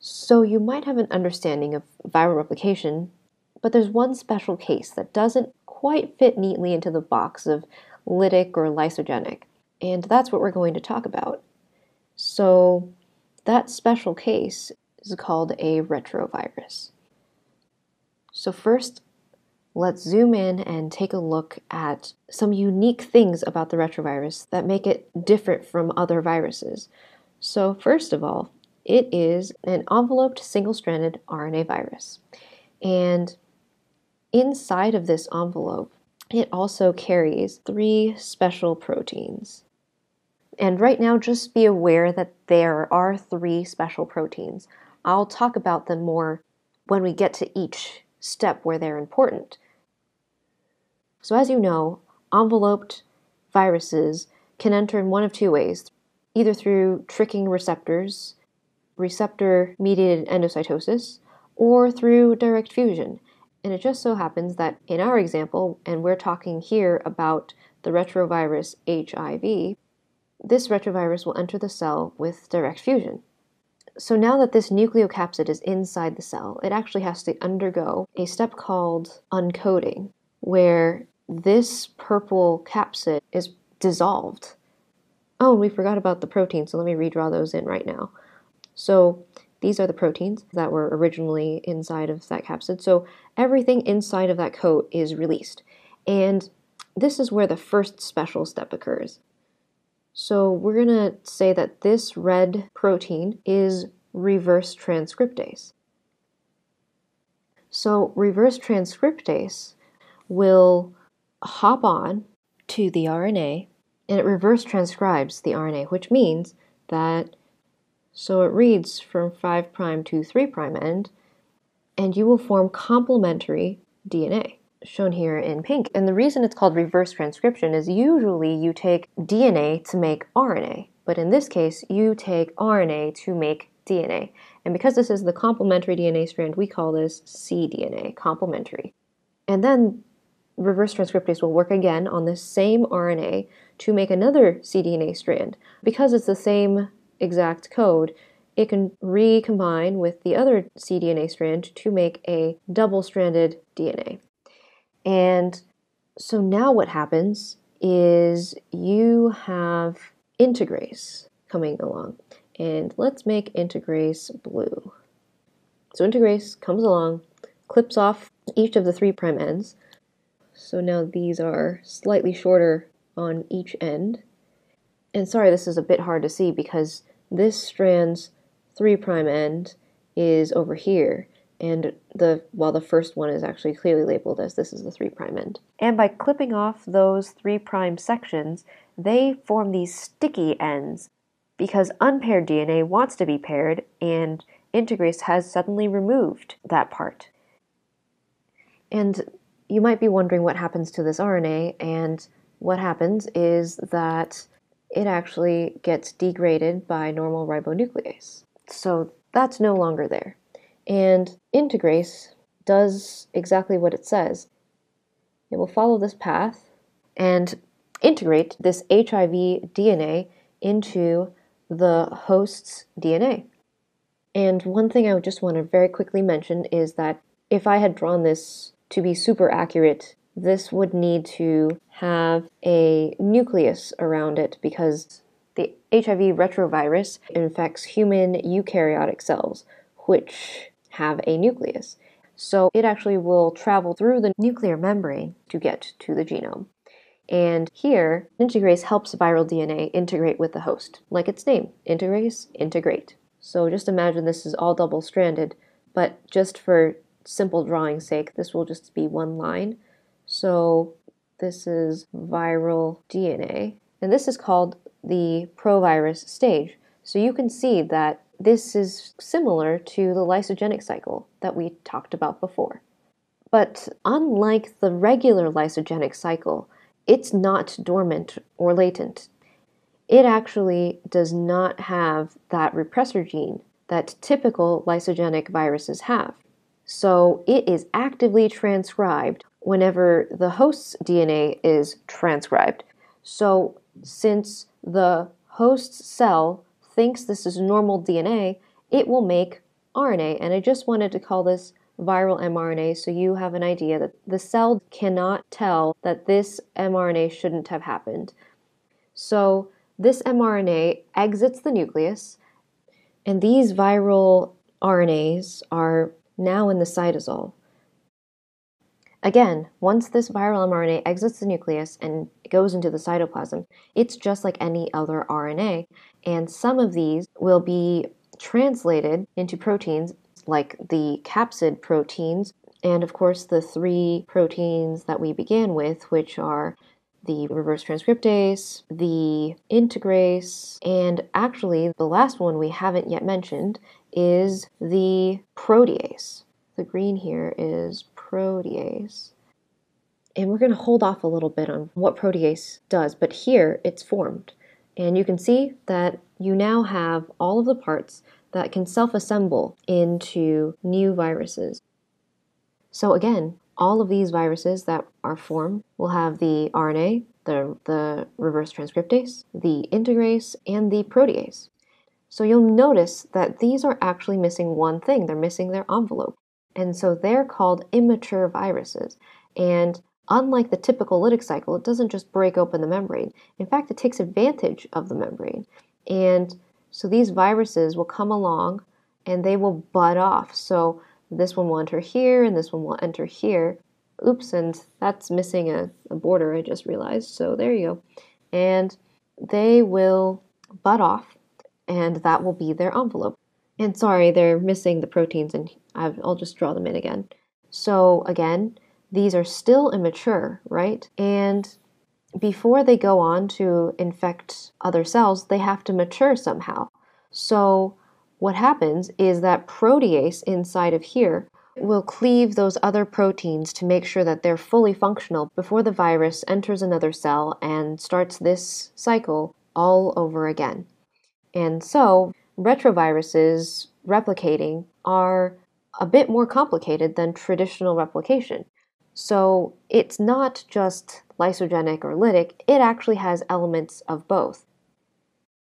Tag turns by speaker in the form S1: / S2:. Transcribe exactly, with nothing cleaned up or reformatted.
S1: So you might have an understanding of viral replication, but there's one special case that doesn't quite fit neatly into the box of lytic or lysogenic, and that's what we're going to talk about. So that special case is called a retrovirus. So first, let's zoom in and take a look at some unique things about the retrovirus that make it different from other viruses. So first of all, it is an enveloped single-stranded R N A virus. And inside of this envelope, it also carries three special proteins. And right now, just be aware that there are three special proteins. I'll talk about them more when we get to each step where they're important. So as you know, enveloped viruses can enter in one of two ways, either through tricking receptors, receptor-mediated endocytosis, or through direct fusion. And it just so happens that in our example, and we're talking here about the retrovirus H I V, this retrovirus will enter the cell with direct fusion. So now that this nucleocapsid is inside the cell, it actually has to undergo a step called uncoating, where this purple capsid is dissolved. Oh, and we forgot about the proteins, so let me redraw those in right now. So these are the proteins that were originally inside of that capsid. So everything inside of that coat is released. And this is where the first special step occurs. So we're going to say that this red protein is reverse transcriptase. So reverse transcriptase will hop on to the R N A and it reverse transcribes the R N A, which means that, so it reads from five prime to three prime end, and you will form complementary D N A, shown here in pink. And the reason it's called reverse transcription is usually you take D N A to make R N A, but in this case, you take R N A to make D N A. And because this is the complementary D N A strand, we call this cDNA, complementary. And then reverse transcriptase will work again on this same R N A to make another cDNA strand. Because it's the same exact code, it can recombine with the other cDNA strand to make a double-stranded D N A. And so now what happens is you have integrase coming along. And let's make integrase blue. So integrase comes along, clips off each of the three prime ends. So now these are slightly shorter on each end. And sorry, this is a bit hard to see because this strand's three prime end is over here, and the while the first one is actually clearly labeled as this is the three prime end. And by clipping off those three prime sections, they form these sticky ends because unpaired D N A wants to be paired, and integrase has suddenly removed that part. And you might be wondering what happens to this R N A, and what happens is that it actually gets degraded by normal ribonuclease. So that's no longer there. And integrase does exactly what it says. It will follow this path and integrate this H I V D N A into the host's D N A. And one thing I would just want to very quickly mention is that if I had drawn this to be super accurate, this would need to have a nucleus around it because the H I V retrovirus infects human eukaryotic cells, which have a nucleus. So it actually will travel through the nuclear membrane to get to the genome. And here, integrase helps viral D N A integrate with the host, like its name, integrase, integrate. So just imagine this is all double-stranded, but just for simple drawing's sake, this will just be one line. So this is viral D N A, and this is called the provirus stage. So you can see that this is similar to the lysogenic cycle that we talked about before. But unlike the regular lysogenic cycle, it's not dormant or latent. It actually does not have that repressor gene that typical lysogenic viruses have. So it is actively transcribed whenever the host's D N A is transcribed. So since the host cell thinks this is normal D N A, it will make R N A, and I just wanted to call this viral mRNA so you have an idea that the cell cannot tell that this mRNA shouldn't have happened. So this mRNA exits the nucleus, and these viral R N As are now in the cytosol. Again, once this viral mRNA exits the nucleus and goes into the cytoplasm, it's just like any other R N A, and some of these will be translated into proteins like the capsid proteins, and of course the three proteins that we began with, which are the reverse transcriptase, the integrase, and actually the last one we haven't yet mentioned is the protease. The green here is protease. And we're going to hold off a little bit on what protease does, but here it's formed. And you can see that you now have all of the parts that can self-assemble into new viruses. So again, all of these viruses that are formed will have the R N A, the, the reverse transcriptase, the integrase, and the protease. So you'll notice that these are actually missing one thing. They're missing their envelope. And so they're called immature viruses. And unlike the typical lytic cycle, it doesn't just break open the membrane. In fact, it takes advantage of the membrane. And so these viruses will come along and they will bud off. So this one will enter here and this one will enter here. Oops, and that's missing a, a border, I just realized. So there you go. And they will bud off, and that will be their envelope. And sorry, they're missing the proteins, and I'll just draw them in again. So again, these are still immature, right? And before they go on to infect other cells, they have to mature somehow. So what happens is that protease inside of here will cleave those other proteins to make sure that they're fully functional before the virus enters another cell and starts this cycle all over again. And so retroviruses replicating are a bit more complicated than traditional replication. So it's not just lysogenic or lytic, it actually has elements of both.